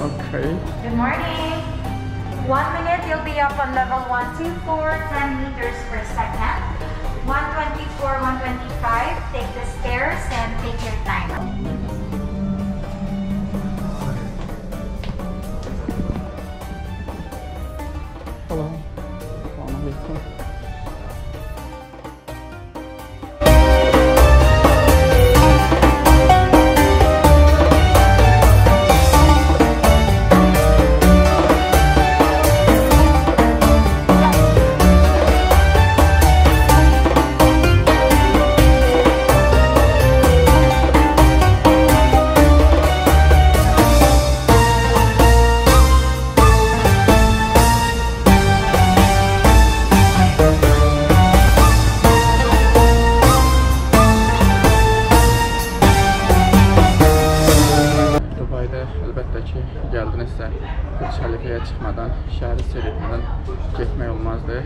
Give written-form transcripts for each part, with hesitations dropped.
Okay. Good morning. 1 minute, you'll be up on level 124, 10 meters per second. 124, 125, take the stairs and take your time. Hello. Assalamualaikum. Əlbəttə ki, gəldinizsə Burç Xəlifəyə çıxmadan şəhər seriyindən getmək olmazdı.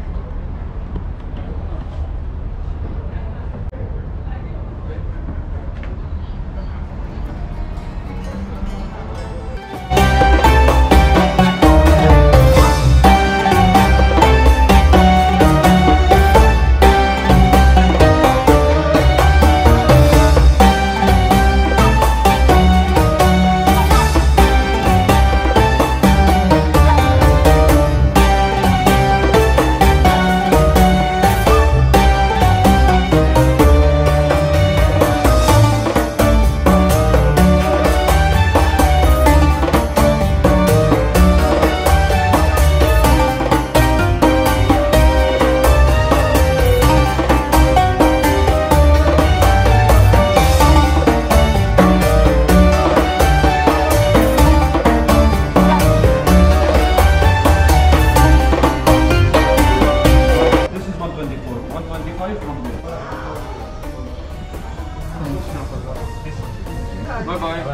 Bye-bye.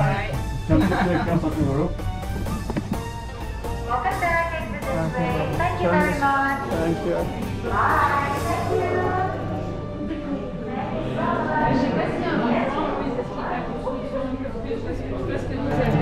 Welcome back, exit this way. Thank you very much. Thank you. Bye. Thank you.